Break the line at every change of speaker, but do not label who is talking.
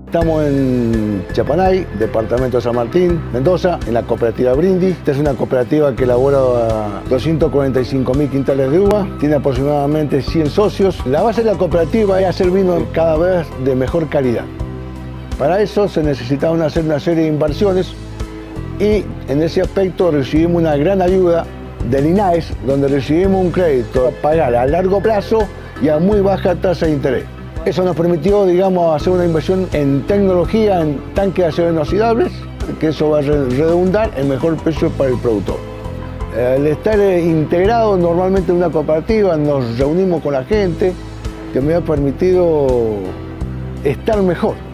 Estamos en Chapanay, departamento de San Martín, Mendoza, en la cooperativa Brindis. Esta es una cooperativa que elabora 245.000 quintales de uva, tiene aproximadamente 100 socios. La base de la cooperativa es hacer vino cada vez de mejor calidad. Para eso se necesitaban hacer una serie de inversiones y en ese aspecto recibimos una gran ayuda del INAES, donde recibimos un crédito a pagar a largo plazo y a muy baja tasa de interés. Eso nos permitió, digamos, hacer una inversión en tecnología, en tanques de acero inoxidables, que eso va a redundar en mejor precio para el productor. Al estar integrado normalmente en una cooperativa, nos reunimos con la gente, que me ha permitido estar mejor.